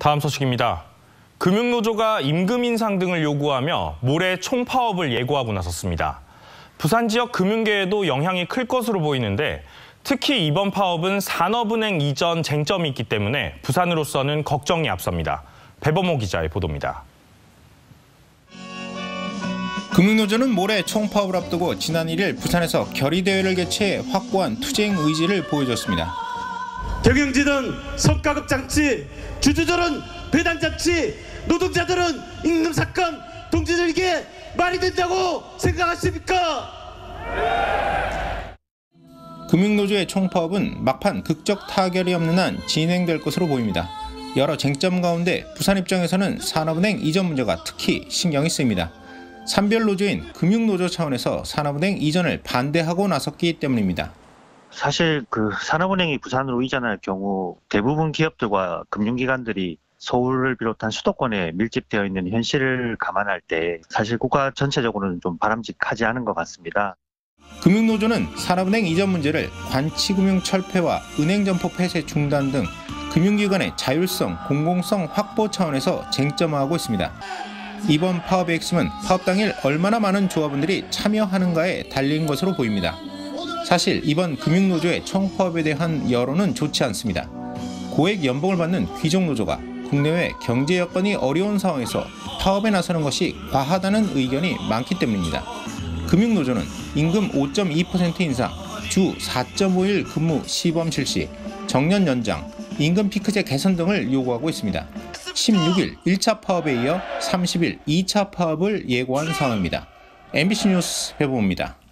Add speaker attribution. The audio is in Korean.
Speaker 1: 다음 소식입니다. 금융노조가 임금 인상 등을 요구하며 모레 총파업을 예고하고 나섰습니다. 부산 지역 금융계에도 영향이 클 것으로 보이는데 특히 이번 파업은 산업은행 이전 쟁점이 있기 때문에 부산으로서는 걱정이 앞섭니다. 배범호 기자의 보도입니다.
Speaker 2: 금융노조는 모레 총파업을 앞두고 지난 1일 부산에서 결의대회를 개최해 확고한 투쟁 의지를 보여줬습니다.
Speaker 3: 경영진은 성과급 장치, 주주들은 배당 장치, 노동자들은 임금 삭감, 동지들에게 말이 된다고 생각하십니까?
Speaker 2: 금융노조의 총파업은 막판 극적 타결이 없는 한 진행될 것으로 보입니다. 여러 쟁점 가운데 부산 입장에서는 산업은행 이전 문제가 특히 신경이 쓰입니다. 산별노조인 금융노조 차원에서 산업은행 이전을 반대하고 나섰기 때문입니다.
Speaker 4: 사실 산업은행이 부산으로 이전할 경우 대부분 기업들과 금융기관들이 서울을 비롯한 수도권에 밀집되어 있는 현실을 감안할 때 사실 국가 전체적으로는 좀 바람직하지 않은 것 같습니다.
Speaker 2: 금융노조는 산업은행 이전 문제를 관치금융 철폐와 은행점포 폐쇄 중단 등 금융기관의 자율성, 공공성 확보 차원에서 쟁점화하고 있습니다. 이번 파업의 핵심은 파업 당일 얼마나 많은 조합원들이 참여하는가에 달린 것으로 보입니다. 사실 이번 금융노조의 총파업에 대한 여론은 좋지 않습니다. 고액 연봉을 받는 귀족노조가 국내외 경제 여건이 어려운 상황에서 파업에 나서는 것이 과하다는 의견이 많기 때문입니다. 금융노조는 임금 5.2% 인상, 주 4.5일 근무 시범 실시, 정년 연장, 임금 피크제 개선 등을 요구하고 있습니다. 16일 1차 파업에 이어 30일 2차 파업을 예고한 상황입니다. MBC 뉴스 배보입니다.